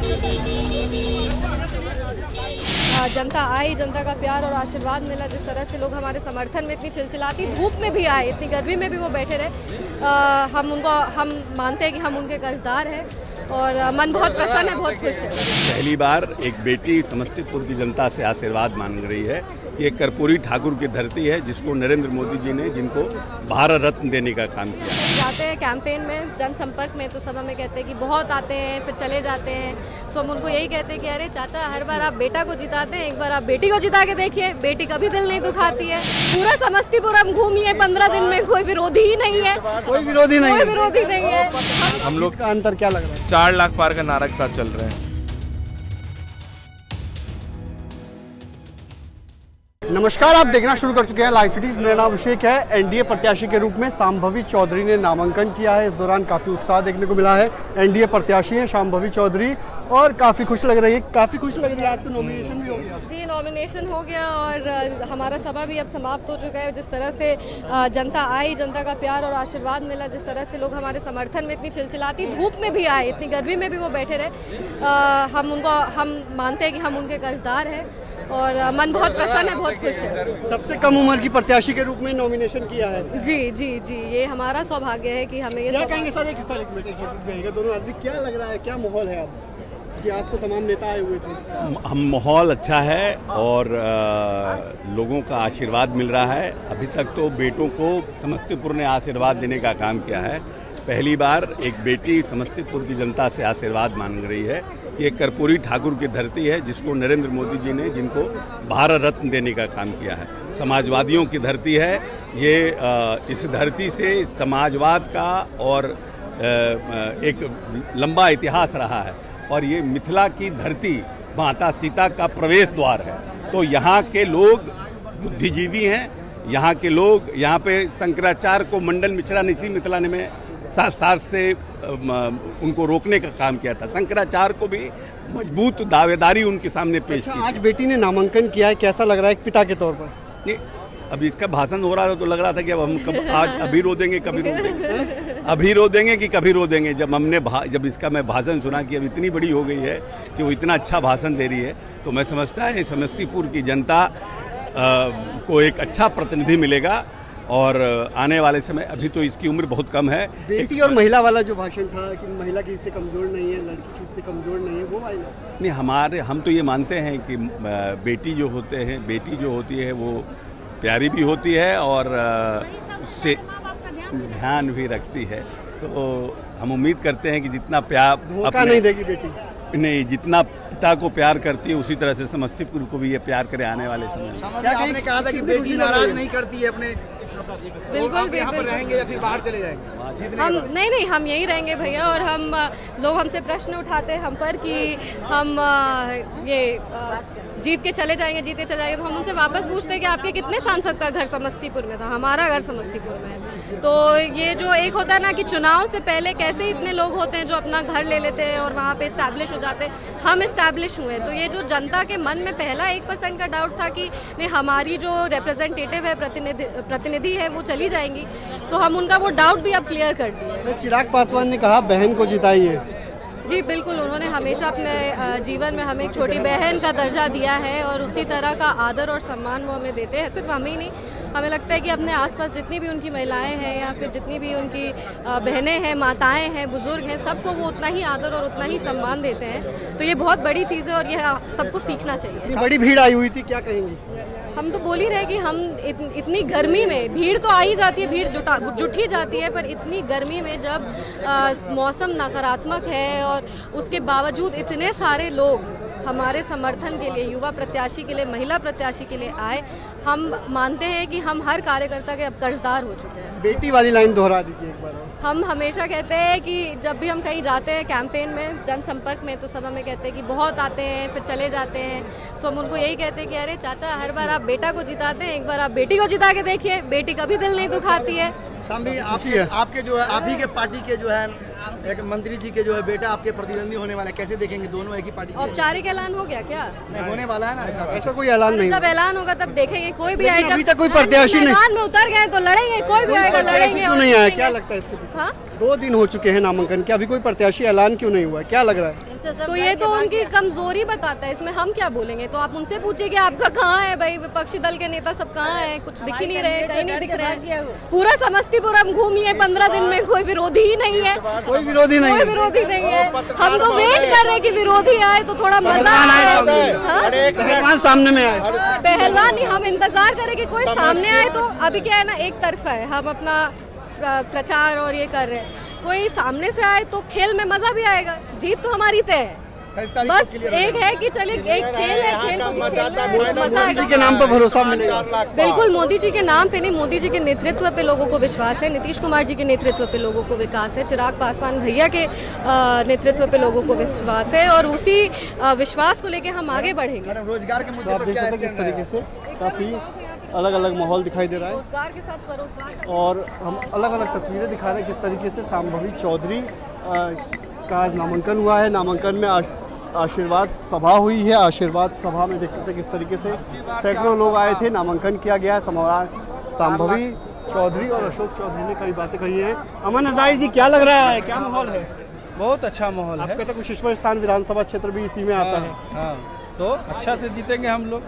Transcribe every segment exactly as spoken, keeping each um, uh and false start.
जनता आई, जनता का प्यार और आशीर्वाद मिला। जिस तरह से लोग हमारे समर्थन में इतनी चिलचिलाती धूप में भी आए, इतनी गर्मी में भी वो बैठे रहे, आ, हम उनको हम मानते हैं कि हम उनके कर्जदार हैं और मन बहुत प्रसन्न है, बहुत खुश है। पहली बार एक बेटी समस्तीपुर की जनता से आशीर्वाद मांग रही है। ये कर्पूरी ठाकुर की धरती है जिसको नरेंद्र मोदी जी ने जिनको भारत रत्न देने का काम किया। जाते हैं कैंपेन में, जनसंपर्क में, तो सब हमें कहते हैं कि बहुत आते हैं फिर चले जाते हैं, तो हम उनको यही कहते हैं कि अरे चाचा, हर बार आप बेटा को जिताते हैं, एक बार आप बेटी को जिता के देखिए, बेटी कभी दिल नहीं दुखाती है। पूरा समस्तीपुर हम घूम लिए पंद्रह दिन में, कोई विरोधी ही नहीं है, कोई विरोधी नहीं कोई विरोधी नहीं है। हम लोग का अंतर क्या लग रहा है? चार लाख पार का नारा के साथ चल रहे हैं। नमस्कार, आप देखना शुरू कर चुके हैं लाइव सिटीज। मेरा नाम अभिषेक है। एनडीए प्रत्याशी के रूप में शांभवी चौधरी ने नामांकन किया है। इस दौरान काफी उत्साह देखने को मिला है। एनडीए प्रत्याशी हैं शांभवी चौधरी और काफी खुश लग रही है। काफी खुश लग रही है। आज तो नॉमिनेशन भी हो गया। जी, नॉमिनेशन हो गया और हमारा सभा भी अब समाप्त हो चुका है। जिस तरह से जनता आई, जनता का प्यार और आशीर्वाद मिला, जिस तरह से लोग हमारे समर्थन में इतनी चिलचिलाती धूप में भी आए, इतनी गर्मी में भी वो बैठे रहे, हम उनको हम मानते हैं कि हम उनके कर्जदार हैं और मन बहुत प्रसन्न है, बहुत खुश है। सबसे कम उम्र की प्रत्याशी के रूप में नॉमिनेशन किया है। जी जी जी, ये हमारा सौभाग्य है कि हमें ये क्या कहेंगे सर, एक हिस्सा जाएगा दोनों आदमी, क्या लग रहा है, क्या माहौल है अब कि आज तो तमाम नेता आए हुए थे? हम माहौल अच्छा है और आ, लोगों का आशीर्वाद मिल रहा है। अभी तक तो बेटों को समस्तीपुर ने आशीर्वाद देने का काम किया है। पहली बार एक बेटी समस्तीपुर की जनता से आशीर्वाद मांग रही है। ये कर्पूरी ठाकुर की धरती है जिसको नरेंद्र मोदी जी ने जिनको भारत रत्न देने का काम किया है। समाजवादियों की धरती है ये। इस धरती से समाजवाद का और एक लंबा इतिहास रहा है और ये मिथिला की धरती माता सीता का प्रवेश द्वार है। तो यहाँ के लोग बुद्धिजीवी हैं। यहाँ के लोग, यहाँ पे शंकराचार्य को मंडन मिश्रा ने इसी मिथिला ने में शास्त्रार्थ से उनको रोकने का काम किया था। शंकराचार्य को भी मजबूत दावेदारी उनके सामने पेश की। आज बेटी ने नामांकन किया है, कैसा लग रहा है एक पिता के तौर पर? नहीं, अभी इसका भाषण हो रहा था तो लग रहा था कि अब हम कब आज अभी रो देंगे कभी रो देंगे अभी रो देंगे कि कभी रो देंगे। जब हमने जब इसका मैं भाषण सुना कि अब इतनी बड़ी हो गई है कि वो इतना अच्छा भाषण दे रही है, तो मैं समझता है समस्तीपुर की जनता आ, को एक अच्छा प्रतिनिधि मिलेगा और आने वाले समय, अभी तो इसकी उम्र बहुत कम है। बेटी और महिला वाला जो भाषण था कि महिला किसी से कमज़ोर नहीं है, लड़की किसी से कमज़ोर नहीं है, वो वाला नहीं। हमारे हम तो ये मानते हैं कि बेटी जो होते हैं बेटी जो होती है वो प्यारी भी होती है और उससे ध्यान भी रखती है। तो हम उम्मीद करते हैं कि जितना प्यार धोखा नहीं देगी बेटी, नहीं, जितना पिता को प्यार करती है उसी तरह से समस्तीपुर को भी ये प्यार करे आने वाले समय। क्या आपने कहा था कि बेटी नाराज नहीं करती है अपने, बिल्कुल भी यहाँ पर रहेंगे या फिर बाहर चले जाएंगे? हम नहीं नहीं हम यहीं रहेंगे भैया। और हम लोग हमसे प्रश्न उठाते हैं हम पर कि हम ये जीत के चले जाएंगे जीत के चले जाएंगे, तो हम उनसे वापस पूछते हैं कि आपके कितने सांसद का घर समस्तीपुर में था? हमारा घर समस्तीपुर में है। तो ये जो एक होता है ना कि चुनाव से पहले कैसे इतने लोग होते हैं जो अपना घर ले लेते हैं और वहाँ पे इस्टेब्लिश हो जाते हैं, हम इस्टेब्लिश हुए। तो ये जो जनता के मन में पहला एक परसेंट का डाउट था कि नहीं, हमारी जो रिप्रेजेंटेटिव है, प्रतिनिधि प्रतिनिधि है, वो चली जाएंगी, तो हम उनका वो डाउट भी अब क्लियर कर दिए। चिराग पासवान ने कहा बहन को जिताइए। जी बिल्कुल, उन्होंने हमेशा अपने जीवन में हमें एक छोटी बहन का दर्जा दिया है और उसी तरह का आदर और सम्मान वो हमें देते हैं। सिर्फ हमें ही नहीं, हमें लगता है कि अपने आसपास जितनी भी उनकी महिलाएं हैं या फिर जितनी भी उनकी बहनें हैं, माताएं हैं, बुजुर्ग हैं, सबको वो उतना ही आदर और उतना ही सम्मान देते हैं। तो ये बहुत बड़ी चीज़ है और ये सबको सीखना चाहिए। बड़ी भीड़ आई हुई थी, क्या कहेंगी? हम तो बोल ही रहे कि हम इत, इतनी गर्मी में, भीड़ तो आ ही जाती है, भीड़ जुटा जुट ही जाती है, पर इतनी गर्मी में जब आ, मौसम नकारात्मक है और उसके बावजूद इतने सारे लोग हमारे समर्थन के लिए, युवा प्रत्याशी के लिए, महिला प्रत्याशी के लिए आए, हम मानते हैं कि हम हर कार्यकर्ता के अब कर्जदार हो चुके हैं। बेटी वाली लाइन दोहरा दीजिए एक बार। हम हमेशा कहते हैं कि जब भी हम कहीं जाते हैं कैंपेन में, जनसंपर्क में, तो सब हमें कहते हैं कि बहुत आते हैं फिर चले जाते हैं, तो हम उनको यही कहते हैं कि अरे चाचा, हर बार आप बेटा को जिताते हैं, एक बार आप बेटी को जिता के देखिए, बेटी कभी दिल नहीं दुखाती है। शांभवी, आपके आपके जो है, आप ही के पार्टी के जो है एक मंत्री जी के जो है बेटा आपके प्रतिद्वंदी होने वाला है, कैसे देखेंगे? दोनों एक ही पार्टी। औपचारिक ऐलान हो गया क्या? नहीं होने वाला है ना ऐसा? ऐसा कोई ऐलान नहीं। जब ऐलान होगा तब देखेंगे। कोई भी आए, अभी तक कोई प्रत्याशी नहीं, मैदान में उतर गए तो लड़ेंगे, कोई भी आएगा लड़ेंगे। नहीं आया, क्या लगता है इसके? हाँ, दो दिन हो चुके हैं नामांकन के, अभी कोई प्रत्याशी ऐलान क्यों नहीं हुआ है? क्या लग रहा है? तो ये तो उनकी कमजोरी बताता है, इसमें हम क्या बोलेंगे। तो आप उनसे पूछिए कि आपका कहाँ है भाई, विपक्षी दल के नेता सब कहाँ हैं, कुछ दिख ही नहीं रहे, कहीं नहीं दिख रहे। पूरा समस्तीपुर हम घूम लिए पंद्रह दिन में, कोई विरोधी ही नहीं है, कोई विरोधी नहीं कोई विरोधी नहीं है। हम तो वेट कर रहे हैं कि विरोधी आए तो थोड़ा मजा आए। हाँ? पहलवान सामने में आए, पहलवान नहीं, हम इंतजार करें कि कोई सामने आए। तो अभी क्या है ना, एक तरफा है, हम अपना प्रचार और ये कर रहे हैं। कोई सामने से आए तो खेल में मजा भी आएगा, जीत तो हमारी तय है। बस एक है कि चलिए एक खेल है, खेल को जो खेलना है वो मजा मोदी जी के नाम पर भरोसा मिलेगा। बिल्कुल, मोदी जी के नाम पे नहीं, मोदी जी के नेतृत्व पे लोगों को विश्वास है, नीतीश कुमार जी के नेतृत्व पे लोगों को विकास है, चिराग पासवान भैया के नेतृत्व पे लोगों को विश्वास है, और उसी विश्वास को लेके हम आगे बढ़ेंगे। रोजगार के तो मुद्दे आप पर देख क्या सकते हैं किस स्टैंड तरीके है? से काफ़ी अलग अलग माहौल दिखाई दे रहा है, रोजगार के साथ स्वरोजगार। और हम अलग अलग तस्वीरें दिखा रहे हैं किस तरीके से शांभवी चौधरी अ, का आज नामांकन हुआ है। नामांकन में आश, आशीर्वाद सभा हुई है। आशीर्वाद सभा में देख सकते हैं किस तरीके से सैकड़ों लोग आए थे, नामांकन किया गया है। समारोह शांभवी चौधरी और अशोक चौधरी ने कई बातें कही हैं। अमन हजारी जी, क्या लग रहा है, क्या माहौल है? बहुत अच्छा माहौल है। आपका तो कुछ ईश्वर स्थान विधानसभा क्षेत्र भी इसी में आता है, हाँ, तो अच्छा से जीतेंगे हम लोग,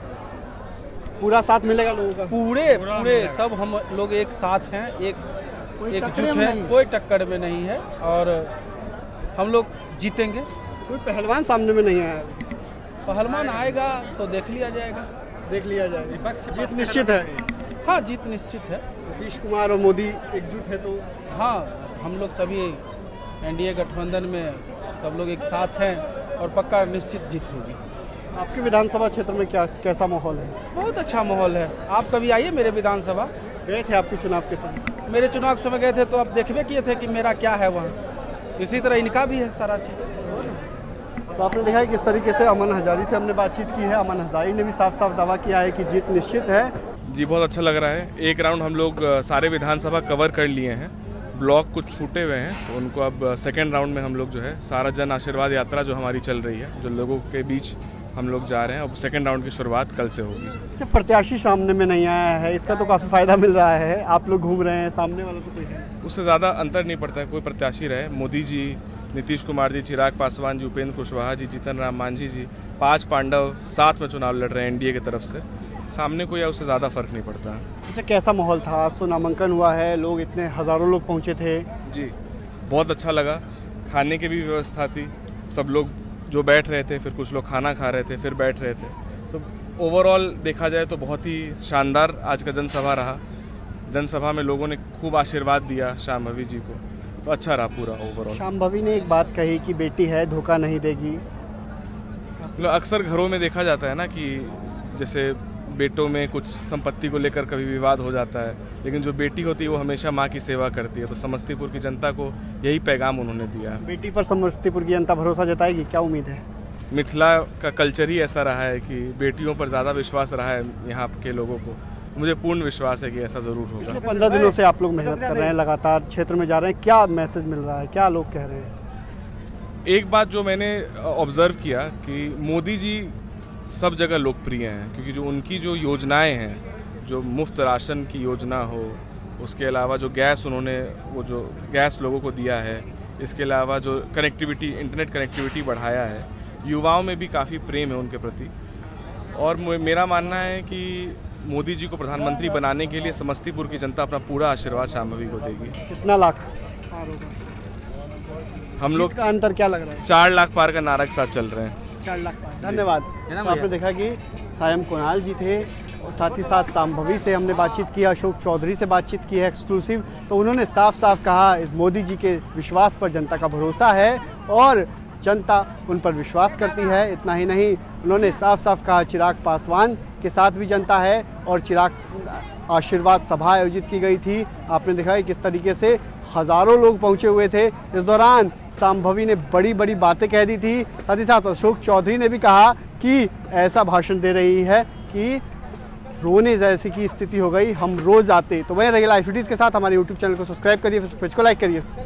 पूरा साथ मिलेगा लोगों का। पूरे पूरे सब हम लोग एक साथ हैं, एक एकजुट है, कोई टक्कर में नहीं है, और हम लोग जीतेंगे। कोई पहलवान सामने में नहीं आया, पहलवान आएगा तो देख लिया जाएगा, देख लिया जाएगा। जीत निश्चित है। हाँ, जीत निश्चित है। नीतीश कुमार और मोदी एकजुट है तो हाँ, हम लोग सभी एनडीए गठबंधन में सब लोग एक साथ हैं, और पक्का निश्चित जीत होगी। आपके विधानसभा क्षेत्र में क्या कैसा माहौल है? बहुत अच्छा माहौल है। आप कभी आइए मेरे विधानसभा। गए थे आपके चुनाव के समय? मेरे चुनाव के समय गए थे तो आप देखबे किए थे कि मेरा क्या है वहाँ, इसी तरह इनका भी है सारा चीज़। तो आपने देखा है किस तरीके से अमन हजारी से हमने बातचीत की है। अमन हजारी ने भी साफ साफ दावा किया है कि जीत निश्चित है। जी, बहुत अच्छा लग रहा है। एक राउंड हम लोग अ, सारे विधानसभा कवर कर लिए हैं, ब्लॉक कुछ छूटे हुए हैं, तो उनको अब सेकेंड राउंड में हम लोग जो है सारा जन आशीर्वाद यात्रा जो हमारी चल रही है, जो लोगों के बीच हम लोग जा रहे हैं, अब सेकेंड राउंड की शुरुआत कल से होगी। अच्छा, प्रत्याशी सामने में नहीं आया है, इसका तो काफ़ी फायदा मिल रहा है। आप लोग घूम रहे हैं, सामने वाला तो कोई है, उससे ज़्यादा अंतर नहीं पड़ता है। कोई प्रत्याशी रहे, मोदी जी, नीतीश कुमार जी, चिराग पासवान जी, उपेंद्र कुशवाहा जी, जीतन राम मांझी जी, पांच पांडव साथ में चुनाव लड़ रहे हैं एनडीए की तरफ से, सामने कोई है उससे ज़्यादा फर्क नहीं पड़ता। अच्छा, कैसा माहौल था? आज तो नामांकन हुआ है, लोग इतने हज़ारों लोग पहुँचे थे। जी, बहुत अच्छा लगा। खाने की भी व्यवस्था थी, सब लोग जो बैठ रहे थे, फिर कुछ लोग खाना खा रहे थे, फिर बैठ रहे थे, तो ओवरऑल देखा जाए तो बहुत ही शानदार आज का जनसभा रहा। जनसभा में लोगों ने खूब आशीर्वाद दिया शांभवी जी को, तो अच्छा रहा पूरा ओवरऑल। शांभवी ने एक बात कही कि बेटी है, धोखा नहीं देगी। अक्सर घरों में देखा जाता है ना कि जैसे बेटों में कुछ संपत्ति को लेकर कभी विवाद हो जाता है, लेकिन जो बेटी होती है वो हमेशा माँ की सेवा करती है, तो समस्तीपुर की जनता को यही पैगाम उन्होंने दिया। बेटी पर समस्तीपुर की जनता भरोसा जताएगी, क्या उम्मीद है? मिथिला का कल्चर ही ऐसा रहा है कि बेटियों पर ज़्यादा विश्वास रहा है यहाँ के लोगों को। मुझे पूर्ण विश्वास है कि ऐसा ज़रूर होगा। पंद्रह दिनों से आप लोग मेहनत कर रहे हैं, लगातार क्षेत्र में जा रहे हैं, क्या मैसेज मिल रहा है, क्या लोग कह रहे हैं? एक बात जो मैंने ऑब्जर्व किया कि मोदी जी सब जगह लोकप्रिय हैं, क्योंकि जो उनकी जो योजनाएं हैं, जो मुफ्त राशन की योजना हो, उसके अलावा जो गैस उन्होंने वो जो गैस लोगों को दिया है, इसके अलावा जो कनेक्टिविटी, इंटरनेट कनेक्टिविटी बढ़ाया है, युवाओं में भी काफ़ी प्रेम है उनके प्रति। और मेरा मानना है कि मोदी जी को प्रधानमंत्री बनाने के लिए समस्तीपुर की जनता अपना पूरा आशीर्वाद शांभवी को देगी। कितना लाख पार होगा? हम लोग का अंतर क्या लग रहा है? चार लाख पार का नारा के साथ चल रहे हैं। चार लाख पार। धन्यवाद। तो आपने देखा कि सायम कुणाल जी थे, और साथ ही साथ शांभवी से हमने बातचीत की, अशोक चौधरी से बातचीत की है एक्सक्लूसिव। तो उन्होंने साफ साफ कहा इस मोदी जी के विश्वास पर जनता का भरोसा है, और जनता उन पर विश्वास करती है। इतना ही नहीं, उन्होंने साफ साफ कहा चिराग पासवान के साथ भी जनता है, और चिराग आशीर्वाद सभा आयोजित की गई थी। आपने देखा कि किस तरीके से हज़ारों लोग पहुंचे हुए थे। इस दौरान शांभवी ने बड़ी बड़ी बातें कह दी थी। साथ ही साथ अशोक चौधरी ने भी कहा कि ऐसा भाषण दे रही है कि रोने जैसी की स्थिति हो गई, हम रोज़ आते। तो वहीं रही लाइव वीडियोज़ के साथ हमारे यूट्यूब चैनल को सब्सक्राइब करिए, फेसबुक पेज को लाइक करिए।